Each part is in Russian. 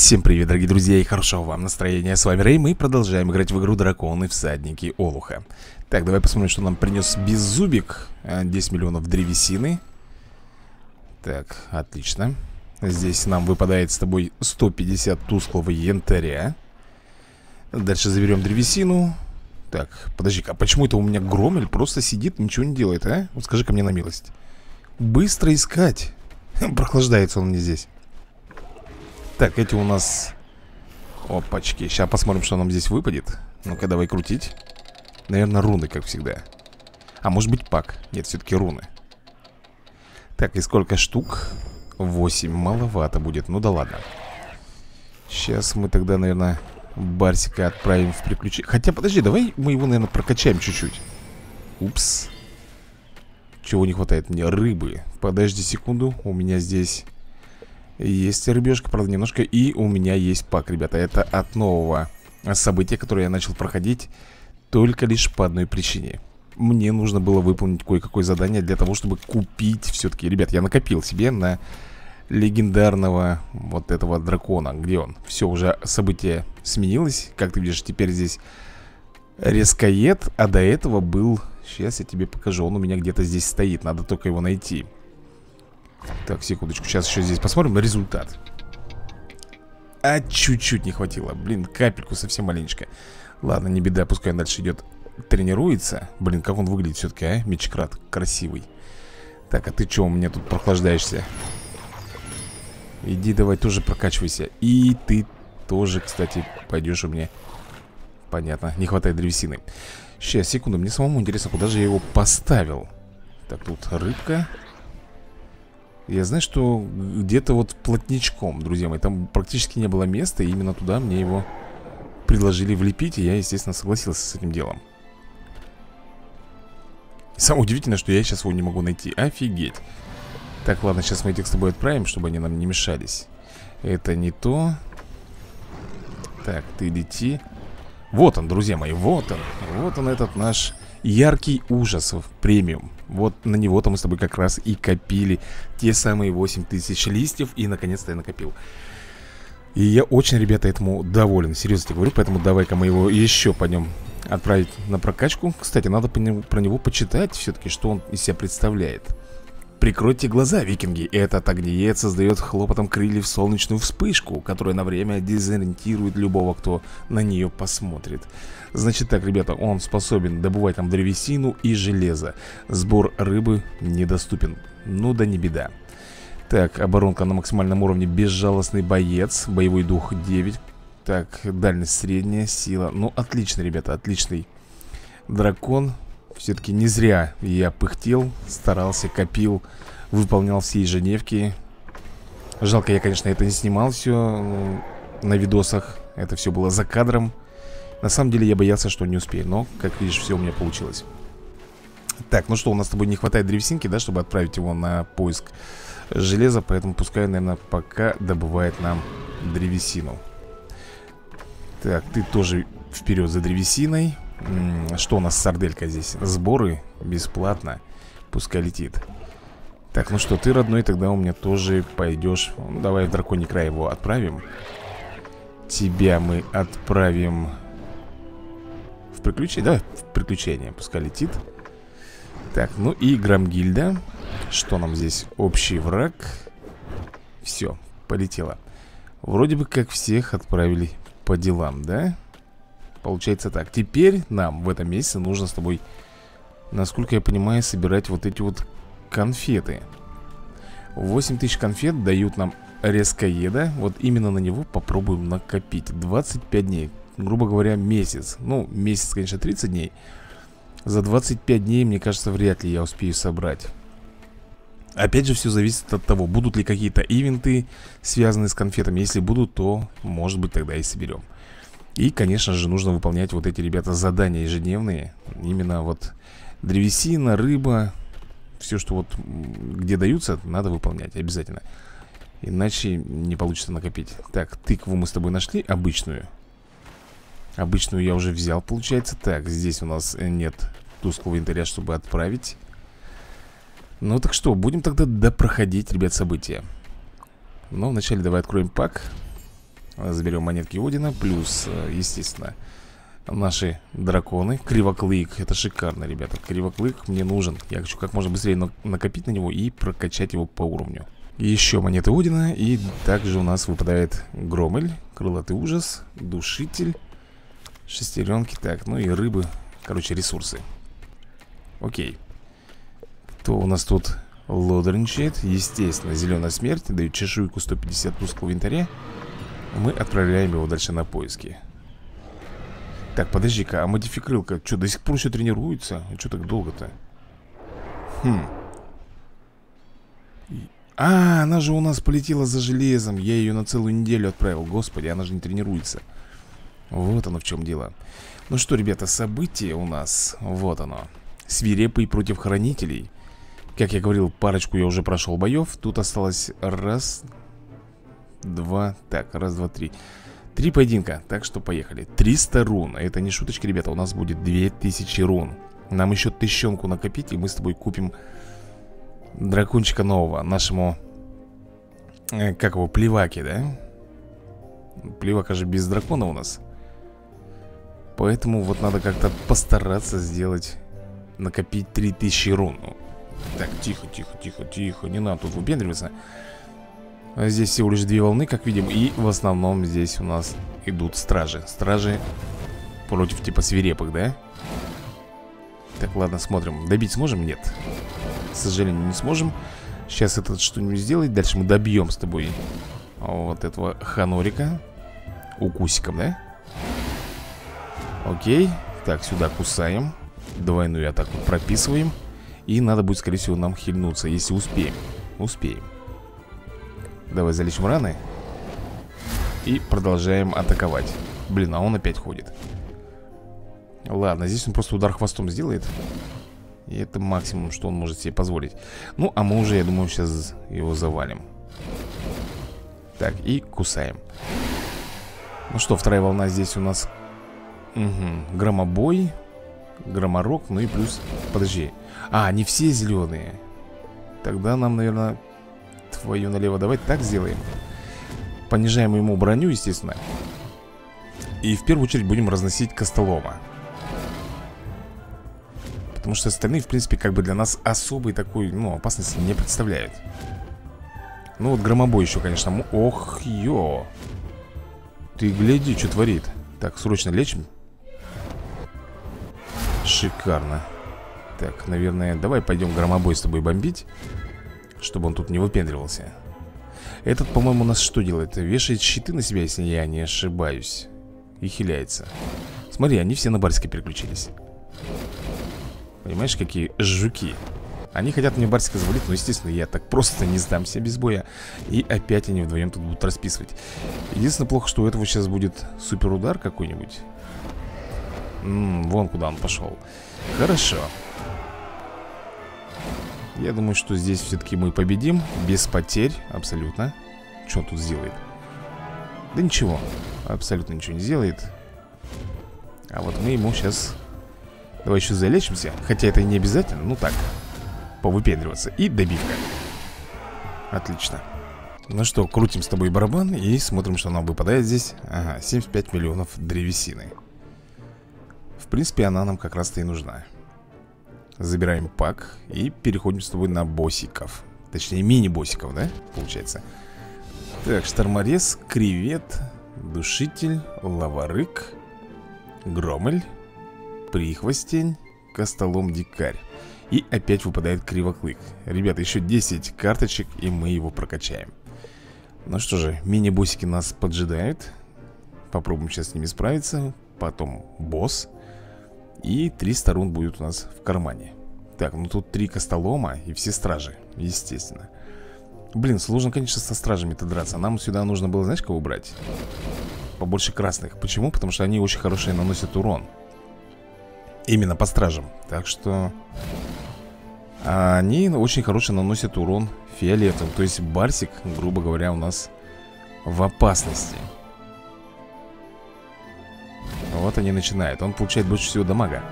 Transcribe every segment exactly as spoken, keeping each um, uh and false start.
Всем привет, дорогие друзья, и хорошего вам настроения. С вами Рэй, мы продолжаем играть в игру Драконы Всадники Олуха. Так, давай посмотрим, что нам принес Беззубик. десять миллионов древесины. Так, отлично. Здесь нам выпадает с тобой сто пятьдесят тусклого янтаря. Дальше заберем древесину. Так, подожди-ка, а почему это у меня Громель просто сидит, ничего не делает, а? Вот скажи-ка мне на милость. Быстро искать. Прохлаждается он мне здесь. Так, эти у нас... Опачки, сейчас посмотрим, что нам здесь выпадет. Ну-ка, давай крутить. Наверное, руны, как всегда. А может быть пак. Нет, все-таки руны. Так, и сколько штук? восемь, маловато будет, ну да ладно. Сейчас мы тогда, наверное, Барсика отправим в приключение. Хотя, подожди, давай мы его, наверное, прокачаем чуть-чуть. Упс. Чего не хватает мне? Рыбы. Подожди секунду, у меня здесь... Есть рыбешка, правда, немножко. И у меня есть пак, ребята. Это от нового события, которое я начал проходить только лишь по одной причине. Мне нужно было выполнить кое-какое задание для того, чтобы купить все-таки. Ребят, я накопил себе на легендарного вот этого дракона. Где он? Все, уже событие сменилось. Как ты видишь, теперь здесь резкоед. А до этого был... Сейчас я тебе покажу. Он у меня где-то здесь стоит. Надо только его найти. Так, секундочку, сейчас еще здесь посмотрим результат. А чуть-чуть не хватило. Блин, капельку совсем маленечко. Ладно, не беда, пускай он дальше идет. Тренируется. Блин, как он выглядит все-таки, а? Мечкрат, красивый. Так, а ты что у меня тут прохлаждаешься? Иди давай тоже прокачивайся. И ты тоже, кстати, пойдешь у меня. Понятно, не хватает древесины. Сейчас, секунду, мне самому интересно, куда же я его поставил. Так, тут рыбка. Я знаю, что где-то вот плотничком, друзья мои. Там практически не было места. И именно туда мне его предложили влепить. И я, естественно, согласился с этим делом. Самое удивительное, что я сейчас его не могу найти. Офигеть. Так, ладно, сейчас мы этих с тобой отправим, чтобы они нам не мешались. Это не то. Так, ты лети. Вот он, друзья мои, вот он. Вот он, этот наш яркий ужас премиум. Вот на него-то мы с тобой как раз и копили те самые восемь тысяч листьев. И наконец-то я накопил. И я очень, ребята, этому доволен. Серьезно тебе говорю, поэтому давай-ка мы его еще пойдем отправить на прокачку. Кстати, надо про него почитать все-таки, что он из себя представляет. Прикройте глаза, викинги. Этот огниет создает хлопотом крыльев солнечную вспышку, которая на время дезориентирует любого, кто на нее посмотрит. Значит так, ребята, он способен добывать нам древесину и железо. Сбор рыбы недоступен. Ну да не беда. Так, оборонка на максимальном уровне. Безжалостный боец. Боевой дух девять. Так, дальность средняя, сила. Ну, отлично, ребята, отличный дракон. Все-таки не зря я пыхтел, старался, копил, выполнял все ежедневки. Жалко, я, конечно, это не снимал все на видосах. Это все было за кадром. На самом деле я боялся, что не успею. Но, как видишь, все у меня получилось. Так, ну что, у нас с тобой не хватает древесинки, да, чтобы отправить его на поиск железа. Поэтому пускай, наверное, пока добывает нам древесину. Так, ты тоже вперед за древесиной. Что у нас с сарделькой здесь? Сборы бесплатно. Пускай летит. Так, ну что, ты, родной, тогда у меня тоже пойдешь. Ну, давай в драконий край его отправим. Тебя мы отправим в приключение. Давай в приключение, пускай летит. Так, ну и Громгильда. Что нам здесь? Общий враг. Все, полетело. Вроде бы как всех отправили по делам, да? Получается так. Теперь нам в этом месяце нужно с тобой, насколько я понимаю, собирать вот эти вот конфеты. восемь тысяч конфет дают нам резкоеда. Вот именно на него попробуем накопить. двадцать пять дней. Грубо говоря, месяц. Ну, месяц, конечно, тридцать дней. За двадцать пять дней, мне кажется, вряд ли я успею собрать. Опять же, все зависит от того, будут ли какие-то ивенты, связанные с конфетами. Если будут, то, может быть, тогда и соберем. И, конечно же, нужно выполнять вот эти, ребята, задания ежедневные. Именно вот древесина, рыба. Все, что вот где даются, надо выполнять обязательно. Иначе не получится накопить. Так, тыкву мы с тобой нашли, обычную. Обычную я уже взял, получается. Так, здесь у нас нет тусклого янтаря, чтобы отправить. Ну так что, будем тогда допроходить, ребят, события. Но вначале давай откроем пак. Заберем монетки Одина. Плюс, естественно, наши драконы. Кривоклык, это шикарно, ребята. Кривоклык мне нужен. Я хочу как можно быстрее накопить на него и прокачать его по уровню. Еще монеты Одина. И также у нас выпадает Громель, Крылатый ужас, Душитель, шестеренки. Так, ну и рыбы. Короче, ресурсы. Окей. Кто у нас тут лодорничает? Естественно, зеленая смерть. Дает чешуйку сто пятьдесят тусклого янтаря. Мы отправляем его дальше на поиски. Так, подожди-ка, а модификрылка что, до сих пор еще тренируется? А что так долго-то? Хм. А, она же у нас полетела за железом. Я ее на целую неделю отправил. Господи, она же не тренируется. Вот оно в чем дело. Ну что, ребята, событие у нас. Вот оно. Свирепый против хранителей. Как я говорил, парочку я уже прошел боев. Тут осталось раз, два, так, раз, два, три. Три поединка, так что поехали. Триста рун, это не шуточки, ребята. У нас будет две тысячи рун. Нам еще тысячонку накопить, и мы с тобой купим дракончика нового. Нашему, э, как его, Плеваки, да? Плевака же без дракона у нас. Поэтому вот надо как-то постараться сделать, накопить три тысячи рун. Так, тихо, тихо, тихо, тихо. Не надо тут выпендриваться. Здесь всего лишь две волны, как видим. И в основном здесь у нас идут стражи. Стражи против типа свирепых, да? Так, ладно, смотрим. Добить сможем? Нет. К сожалению, не сможем. Сейчас этот что-нибудь сделает. Дальше мы добьем с тобой вот этого Ханорика. Укусиком, да? Окей. Так, сюда кусаем. Двойную атаку прописываем. И надо будет, скорее всего, нам хильнуться, если успеем. Успеем. Давай залечим раны. И продолжаем атаковать. Блин, а он опять ходит. Ладно, здесь он просто удар хвостом сделает. И это максимум, что он может себе позволить. Ну, а мы уже, я думаю, сейчас его завалим. Так, и кусаем. Ну что, вторая волна здесь у нас. Угу. Громобой, Громорок, ну и плюс. Подожди. А, они все зеленые. Тогда нам, наверное, твою налево. Давай так сделаем. Понижаем ему броню, естественно. И в первую очередь будем разносить Костолома. Потому что остальные, в принципе, как бы для нас особой такой, ну, опасности не представляют. Ну вот Громобой еще, конечно. Ох, ё. Ты гляди, что творит. Так, срочно лечим. Шикарно. Так, наверное, давай пойдем Громобой с тобой бомбить, чтобы он тут не выпендривался. Этот, по-моему, у нас что делает? Вешает щиты на себя, если я не ошибаюсь. И хиляется. Смотри, они все на Барсика переключились. Понимаешь, какие жуки. Они хотят мне Барсика завалить, но, естественно, я так просто не сдамся без боя. И опять они вдвоем тут будут расписывать. Единственное, плохо, что у этого сейчас будет суперудар какой-нибудь. М-м, вон куда он пошел. Хорошо. Я думаю, что здесь все-таки мы победим. Без потерь, абсолютно. Что он тут сделает? Да ничего. Абсолютно ничего не сделает. А вот мы ему сейчас... Давай еще залечимся. Хотя это и не обязательно, ну так, повыпендриваться. И добивка. Отлично. Ну что, крутим с тобой барабан и смотрим, что нам выпадает здесь. Ага, семьдесят пять миллионов древесины. В принципе, она нам как раз-то и нужна. Забираем пак и переходим с тобой на боссиков. Точнее, мини-боссиков, да, получается. Так, шторморез, кревет, душитель, лаварык, громель, прихвостень, костолом, дикарь. И опять выпадает кривоклык. Ребята, еще десять карточек, и мы его прокачаем. Ну что же, мини-боссики нас поджидают. Попробуем сейчас с ними справиться. Потом босс. И триста рун будет у нас в кармане. Так, ну тут три костолома и все стражи, естественно. Блин, сложно, конечно, со стражами-то драться. Нам сюда нужно было, знаешь, кого брать? Побольше красных. Почему? Потому что они очень хорошие наносят урон. Именно по стражам. Так что они очень хорошо наносят урон фиолетовым. То есть Барсик, грубо говоря, у нас в опасности. Вот они начинают. Он получает больше всего дамага.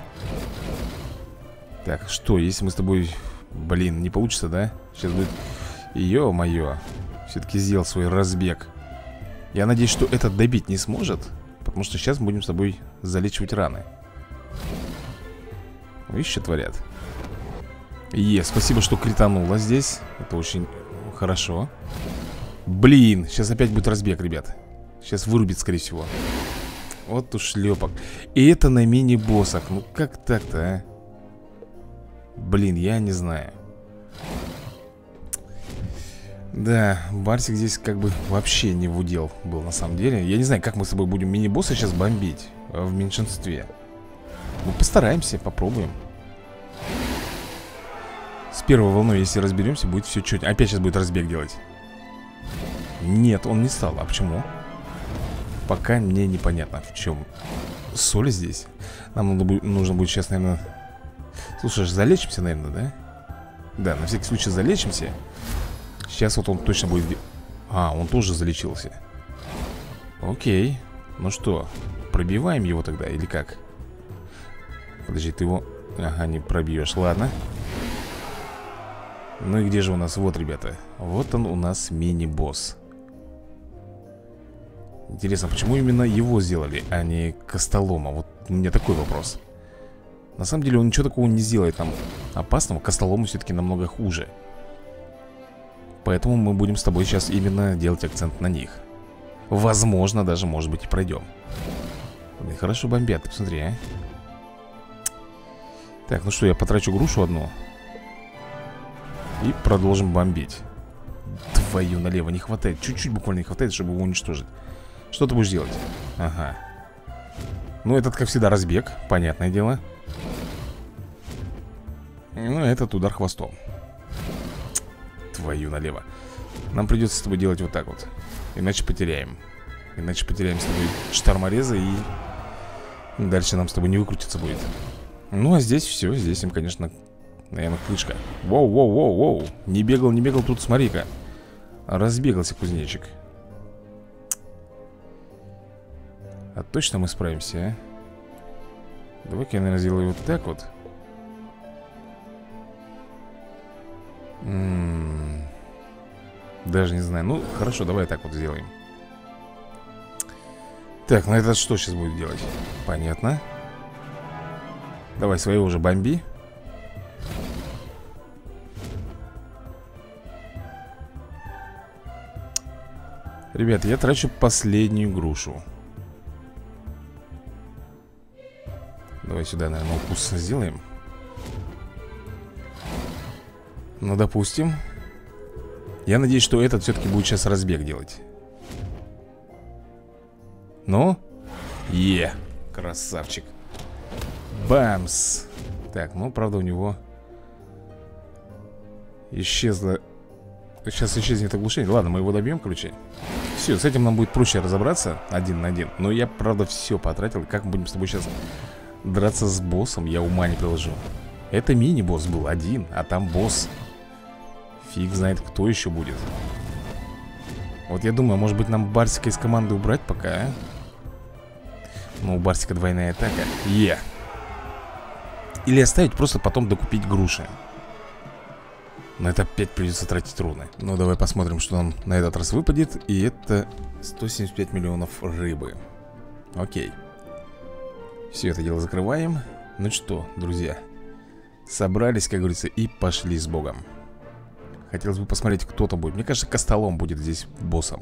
Так, что, если мы с тобой... Блин, не получится, да? Сейчас будет... Ё-моё. Все-таки сделал свой разбег. Я надеюсь, что этот добить не сможет, потому что сейчас мы будем с тобой залечивать раны. Видишь, что творят? Е, спасибо, что критануло здесь. Это очень хорошо. Блин, сейчас опять будет разбег, ребят. Сейчас вырубит, скорее всего. Вот уж шлепок. И это на мини-боссах. Ну как так-то, а? Блин, я не знаю. Да, Барсик здесь как бы вообще не в удел был на самом деле. Я не знаю, как мы с тобой будем мини-босса сейчас бомбить в меньшинстве. Ну постараемся, попробуем. С первой волной, если разберемся, будет все чуть. Опять сейчас будет разбег делать. Нет, он не стал. А почему? Пока мне непонятно, в чем соль здесь. Нам нужно будет сейчас, наверное... Слушай, залечимся, наверное, да? Да, на всякий случай залечимся. Сейчас вот он точно будет... А, он тоже залечился. Окей. Ну что, пробиваем его тогда или как? Подожди, ты его... Ага, не пробьешь, ладно. Ну и где же у нас? Вот, ребята. Вот он у нас мини-босс. Интересно, почему именно его сделали, а не Костолома? Вот у меня такой вопрос. На самом деле он ничего такого не сделает нам опасного. Костолому все-таки намного хуже. Поэтому мы будем с тобой сейчас именно делать акцент на них. Возможно, даже, может быть, и пройдем. Блин, хорошо бомбят, ты посмотри, а. Так, ну что, я потрачу грушу одну. И продолжим бомбить. Твою налево, не хватает. Чуть-чуть буквально не хватает, чтобы его уничтожить. Что ты будешь делать? Ага. Ну, этот, как всегда, разбег. Понятное дело. Ну, этот удар хвостом. Твою налево. Нам придется с тобой делать вот так вот. Иначе потеряем. Иначе потеряем с тобой штормореза. И дальше нам с тобой не выкрутиться будет. Ну, а здесь все. Здесь им, конечно, наверное, крышка. Воу-воу-воу-воу. Не бегал, не бегал. Тут, смотри-ка. Разбегался кузнечик. А точно мы справимся, а? Давай-ка я, наверное, сделаю вот так вот. М-м-м. Даже не знаю. Ну, хорошо, давай так вот сделаем. Так, ну это что сейчас будет делать? Понятно. Давай своего уже бомби. Ребят, я трачу последнюю грушу. Давай сюда, наверное, укус сделаем. Ну, допустим. Я надеюсь, что этот все-таки будет сейчас разбег делать. Ну? Е, красавчик. Бамс. Так, ну, правда, у него исчезло. Сейчас исчезнет оглушение. Ладно, мы его добьем, короче. Все, с этим нам будет проще разобраться. Один на один. Но я, правда, все потратил. Как мы будем с тобой сейчас драться с боссом, я ума не приложу. Это мини-босс был один, а там босс. Фиг знает, кто еще будет. Вот я думаю, может быть, нам Барсика из команды убрать пока, а? Ну, у Барсика двойная атака. Е. Или оставить, просто потом докупить груши. Но это опять придется тратить руны. Ну, давай посмотрим, что нам на этот раз выпадет. И это сто семьдесят пять миллионов рыбы. Окей. Все это дело закрываем. Ну что, друзья, собрались, как говорится, и пошли с Богом. Хотелось бы посмотреть, кто там будет. Мне кажется, Костолом будет здесь боссом.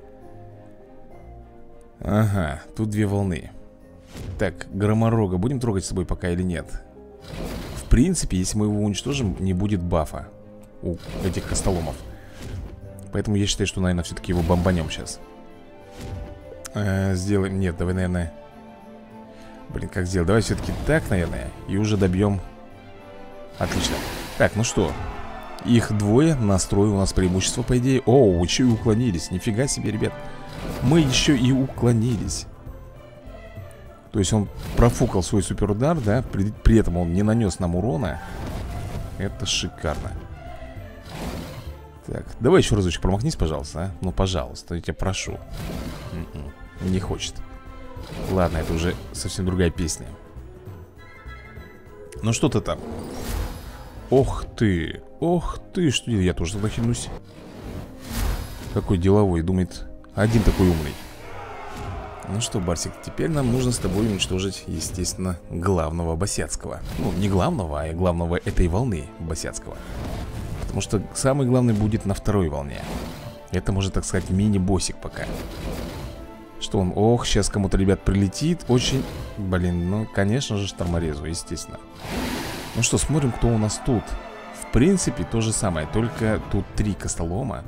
Ага, тут две волны. Так, Громорога будем трогать с собой пока или нет? В принципе, если мы его уничтожим, не будет бафа у этих Костоломов. Поэтому я считаю, что, наверное, все-таки его бомбанем сейчас. э, Сделаем, нет, давай, наверное. Блин, как сделать? Давай все-таки так, наверное. И уже добьем. Отлично. Так, ну что, их двое, настрой у нас преимущество, по идее. О, еще и уклонились, нифига себе, ребят. Мы еще и уклонились. То есть он профукал свой суперудар, да. При, при этом он не нанес нам урона. Это шикарно. Так, давай еще разочек промахнись, пожалуйста, а? Ну, пожалуйста, я тебя прошу. Н-н, не хочет. Ладно, это уже совсем другая песня. Ну что ты там? Ох ты, ох ты, что я тоже туда хильнусь. Какой деловой, думает. Один такой умный. Ну что, Барсик, теперь нам нужно с тобой уничтожить, естественно, главного Босяцкого. Ну, не главного, а главного этой волны Босяцкого. Потому что самый главный будет на второй волне. Это, можно так сказать, мини-боссик пока. Что он? Ох, сейчас кому-то, ребят, прилетит. Очень, блин, ну, конечно же, шторморезу, естественно. Ну что, смотрим, кто у нас тут. В принципе, то же самое, только тут три костолома.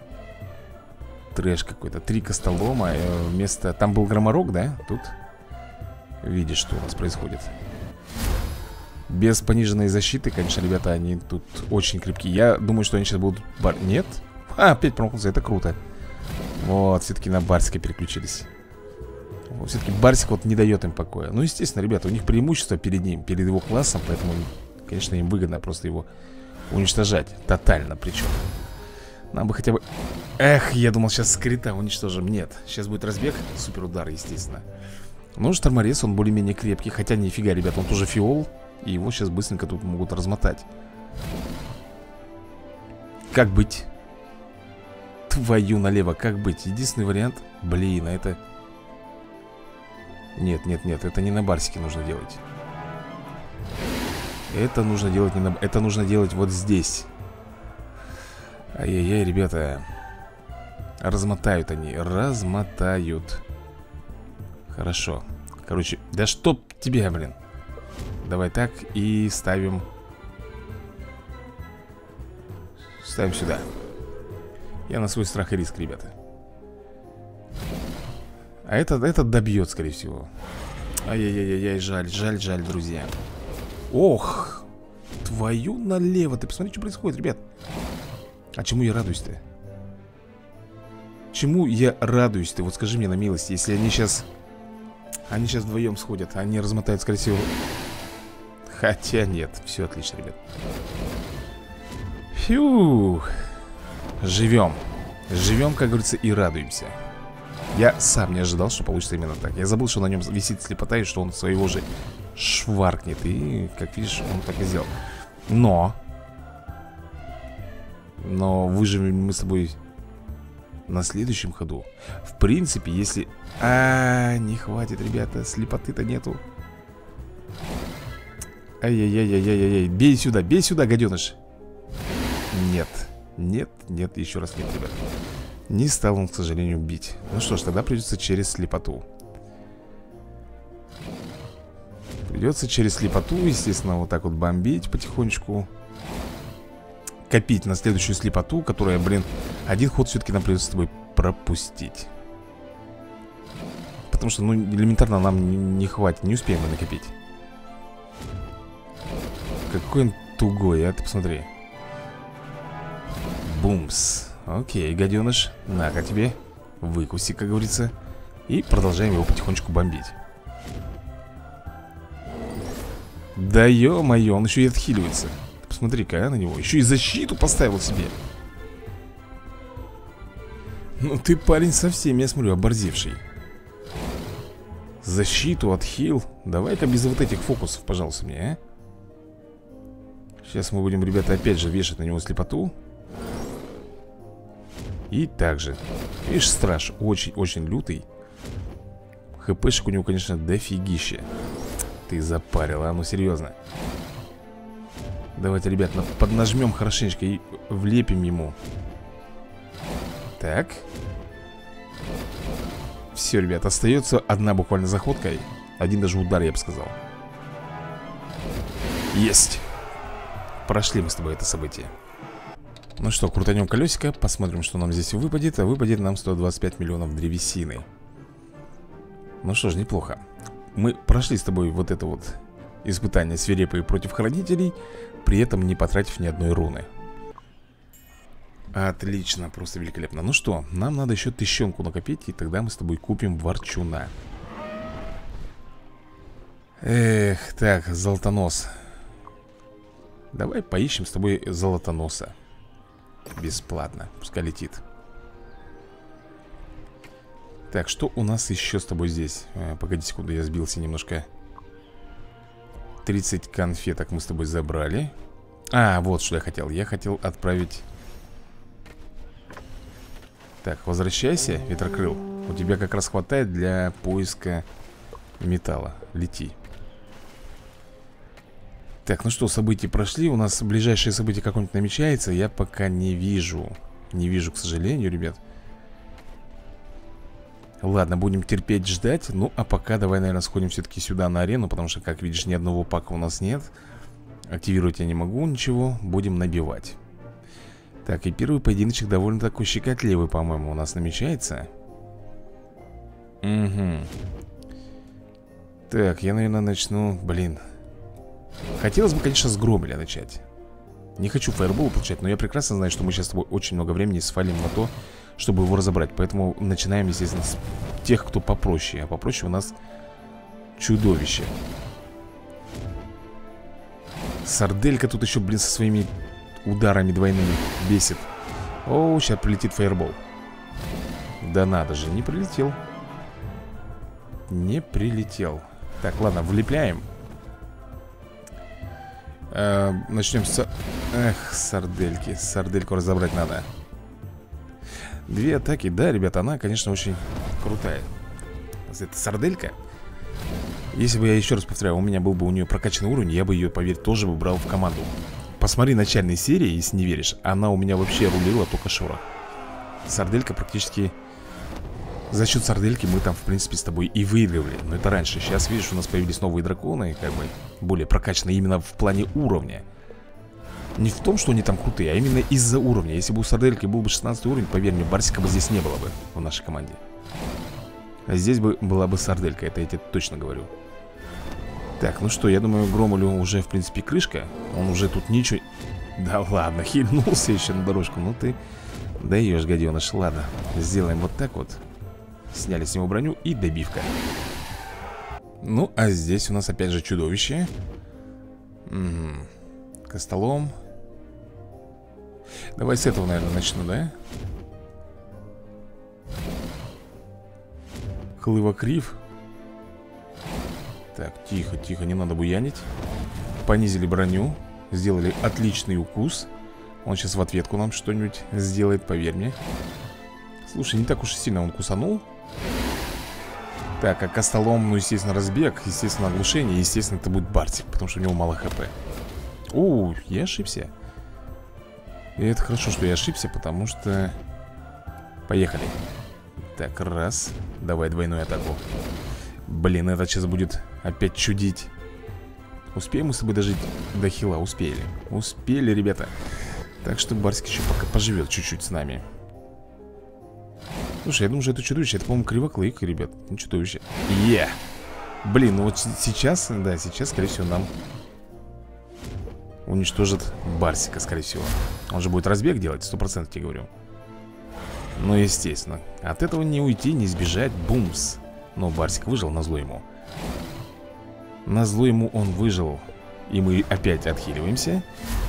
Трэш какой-то, три костолома вместо... Там был громорок, да? Тут видишь, что у нас происходит. Без пониженной защиты, конечно, ребята, они тут очень крепкие. Я думаю, что они сейчас будут... Бар... Нет? А, опять промахнулся, это круто. Вот, все-таки на Барсика переключились. Все-таки Барсик вот не дает им покоя. Ну, естественно, ребята, у них преимущество перед ним, перед его классом. Поэтому, конечно, им выгодно просто его уничтожать. Тотально причем. Нам бы хотя бы... Эх, я думал, сейчас скрита уничтожим. Нет, сейчас будет разбег, супер удар, естественно. Ну, шторморез, он более-менее крепкий. Хотя нифига, ребят, он тоже фиол. И его сейчас быстренько тут могут размотать. Как быть? Твою налево, как быть? Единственный вариант... Блин, а это... Нет, нет, нет, это не на Барсике нужно делать. Это нужно делать не на... Это нужно делать вот здесь. Ай-яй-яй, ребята. Размотают они, размотают. Хорошо. Короче, да чтоб тебя, блин. Давай так и ставим. Ставим сюда. Я на свой страх и риск, ребята. А этот, этот добьет, скорее всего. Ай-яй-яй-яй, жаль, жаль, жаль, друзья. Ох, твою налево. Ты посмотри, что происходит, ребят. А чему я радуюсь-то? Чему я радуюсь-то? Вот скажи мне на милость, если они сейчас... Они сейчас вдвоем сходят, они размотают, скорее всего. Хотя нет, все отлично, ребят. Фью. Живем. Живем, как говорится, и радуемся. Я сам не ожидал, что получится именно так. Я забыл, что на нем висит слепота и что он своего же шваркнет. И, как видишь, он так и сделал. Но... Но выживем мы с тобой на следующем ходу. В принципе, если... А, не хватит, ребята, слепоты-то нету. Ай-яй-яй-яй-яй-яй. Бей сюда, бей сюда, гаденыш. Нет, нет, нет, еще раз нет, ребят. Не стал он, к сожалению, бить. Ну что ж, тогда придется через слепоту. Придется через слепоту, естественно, вот так вот бомбить потихонечку. Копить на следующую слепоту, которая, блин, один ход все-таки нам придется с тобой пропустить. Потому что, ну, элементарно нам не, не хватит, не успеем мы накопить. Какой он тугой, а, ты посмотри. Бумс. Окей, гаденыш, на-ка тебе. Выкуси, как говорится. И продолжаем его потихонечку бомбить. Да ё-моё, он еще и отхиливается. Посмотри-ка, а, на него. Еще и защиту поставил себе. Ну ты, парень, совсем, я смотрю, оборзевший. Защиту, отхил. Давай-ка без вот этих фокусов, пожалуйста, мне, а. Сейчас мы будем, ребята, опять же вешать на него слепоту. И также. Видишь, страж очень-очень лютый. ХПшек у него, конечно, дофигища. Ты запарила, а ну серьезно. Давайте, ребят, поднажмем хорошенечко и влепим ему. Так. Все, ребят, остается одна буквально заходка. Один даже удар, я бы сказал. Есть. Прошли мы с тобой это событие. Ну что, крутанем колесико, посмотрим, что нам здесь выпадет. А выпадет нам сто двадцать пять миллионов древесины. Ну что ж, неплохо. Мы прошли с тобой вот это вот испытание свирепые против хранителей, при этом не потратив ни одной руны. Отлично, просто великолепно. Ну что, нам надо еще тыщенку накопить, и тогда мы с тобой купим ворчуна. Эх, так, золотонос. Давай поищем с тобой золотоноса. Бесплатно, пускай летит. Так, что у нас еще с тобой здесь? э, Погоди секунду, я сбился немножко. тридцать конфеток мы с тобой забрали. А, вот что я хотел. Я хотел отправить Так, возвращайся, ветрокрыл. У тебя как раз хватает для поиска металла. Лети. Так, ну что, события прошли. У нас ближайшее событие какое-нибудь намечается. Я пока не вижу. Не вижу, к сожалению, ребят. Ладно, будем терпеть, ждать. Ну, а пока давай, наверное, сходим все-таки сюда на арену. Потому что, как видишь, ни одного пака у нас нет. Активировать я не могу ничего. Будем набивать. Так, и первый поединочек довольно такой щекотливый, по-моему, у нас намечается. Угу. Так, я, наверное, начну... Блин. Хотелось бы, конечно, с Громеля начать. Не хочу фаербол получать, но я прекрасно знаю, что мы сейчас с тобой очень много времени свалим на то, чтобы его разобрать. Поэтому начинаем, естественно, с тех, кто попроще. А попроще у нас чудовище. Сарделька тут еще, блин, со своими ударами двойными бесит. О, сейчас прилетит фаербол. Да надо же, не прилетел. Не прилетел. Так, ладно, влепляем. э, Начнем с... Эх, сардельки. Сардельку разобрать надо. Две атаки, да, ребята, она, конечно, очень крутая. Это сарделька. Если бы, я еще раз повторяю, у меня был бы у нее прокачанный уровень, я бы ее, поверь, тоже бы брал в команду. Посмотри начальные серии, если не веришь. Она у меня вообще рулила только шорох. Сарделька практически... За счет сардельки мы там, в принципе, с тобой и выигрывали. Но это раньше. Сейчас, видишь, у нас появились новые драконы, как бы более прокачанные именно в плане уровня. Не в том, что они там крутые, а именно из-за уровня. Если бы у сардельки был бы шестнадцатый уровень, поверь мне, Барсика бы здесь не было бы в нашей команде. А здесь бы была бы сарделька, это я тебе точно говорю. Так, ну что, я думаю, Громулю уже, в принципе, крышка. Он уже тут ничего... Да ладно, хильнулся еще на дорожку. Ну ты даешь, гаденыш. Ладно, сделаем вот так вот. Сняли с него броню и добивка. Ну, а здесь у нас опять же чудовище. Угу. Костолом. Давай с этого, наверное, начну, да? Хлывокрив. Так, тихо, тихо, не надо буянить. Понизили броню. Сделали отличный укус. Он сейчас в ответку нам что-нибудь сделает, поверь мне. Слушай, не так уж и сильно он кусанул. Так, а костолом, ну, естественно, разбег. Естественно, оглушение. Естественно, это будет Барсик, потому что у него мало хп. О, я ошибся. И это хорошо, что я ошибся, потому что... Поехали. Так, раз. Давай двойную атаку. Блин, это сейчас будет опять чудить. Успеем мы с тобой дожить до хила? Успели. Успели, ребята. Так что Барсик еще пока поживет чуть-чуть с нами. Слушай, я думаю, что это чудовище. Это, по-моему, кривоклык, ребят. Не чудовище. Е! Блин, ну вот сейчас, да, сейчас, скорее всего, нам уничтожит Барсика, скорее всего. Он же будет разбег делать, сто процентов тебе говорю. Ну, естественно. От этого не уйти, не сбежать. Бумс. Но Барсик выжил, назло ему. Назло ему он выжил. И мы опять отхиливаемся.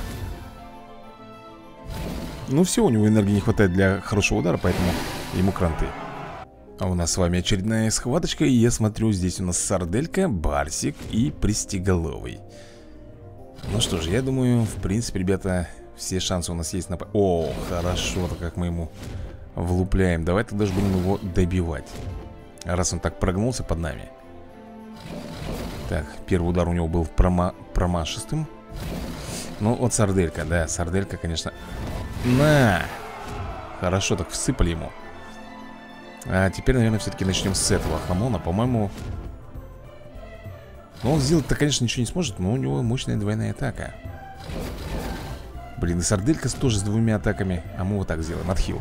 Ну все, у него энергии не хватает для хорошего удара, поэтому ему кранты. А у нас с вами очередная схваточка. И я смотрю, здесь у нас сарделька, Барсик и Пристиголовый. Ну что же, я думаю, в принципе, ребята, все шансы у нас есть на... О, хорошо-то как мы ему влупляем. Давай тогда же будем его добивать. Раз он так прогнулся под нами. Так, первый удар у него был прома... промашистым. Ну, вот сарделька, да, сарделька, конечно. На! Хорошо так всыпали ему. А теперь, наверное, все-таки начнем с этого хамона. По-моему... Ну, он сделать-то, конечно, ничего не сможет, но у него мощная двойная атака. Блин, и сарделька тоже с двумя атаками. А мы вот так сделаем, отхил.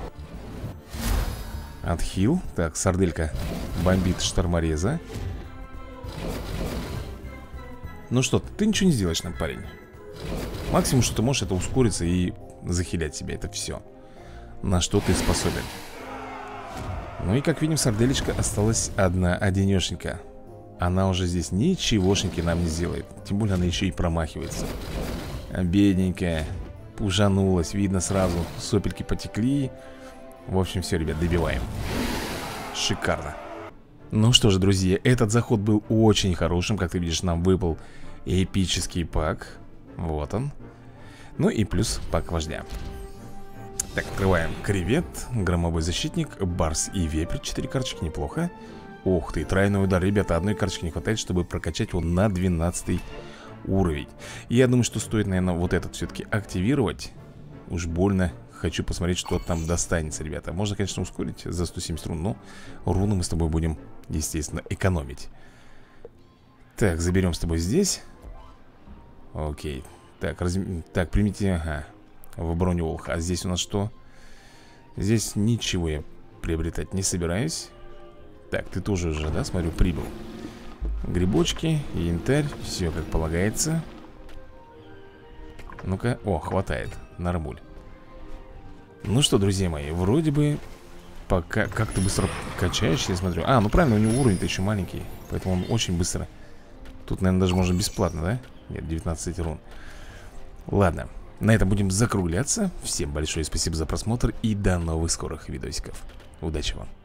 Отхил. Так, сарделька бомбит штормореза. Ну что, ты ничего не сделаешь нам, парень. Максимум, что ты можешь, это ускориться и захилять себя. Это все, на что ты способен. Ну и как видим, сарделечка осталась одна одинешенька. Она уже здесь ничегошеньки нам не сделает. Тем более она еще и промахивается. Бедненькая. Пужанулась, видно сразу. Сопельки потекли. В общем, все, ребят, добиваем. Шикарно. Ну что же, друзья, этот заход был очень хорошим. Как ты видишь, нам выпал эпический пак. Вот он. Ну и плюс пак вождя. Так, открываем кревет, громовой защитник, барс и вепрь. Четыре карточки, неплохо. Ух ты, тройной удар, ребята, одной карточки не хватает, чтобы прокачать его на двенадцатый уровень. И я думаю, что стоит, наверное, вот этот все-таки активировать. Уж больно хочу посмотреть, что там достанется, ребята. Можно, конечно, ускорить за сто семьдесят рун, но руны мы с тобой будем, естественно, экономить. Так, заберем с тобой здесь. Окей. Так, раз... так примите, ага, в броню волха. А здесь у нас что? Здесь ничего я приобретать не собираюсь. Так, ты тоже уже, да, смотрю, прибыл. Грибочки, янтарь, все как полагается. Ну-ка, о, хватает, нормуль. Ну что, друзья мои, вроде бы пока... Как ты быстро качаешься, я смотрю. А, ну правильно, у него уровень-то еще маленький, поэтому он очень быстро. Тут, наверное, даже можно бесплатно, да? Нет, девятнадцать рун. Ладно, на этом будем закругляться. Всем большое спасибо за просмотр и до новых скорых видосиков. Удачи вам.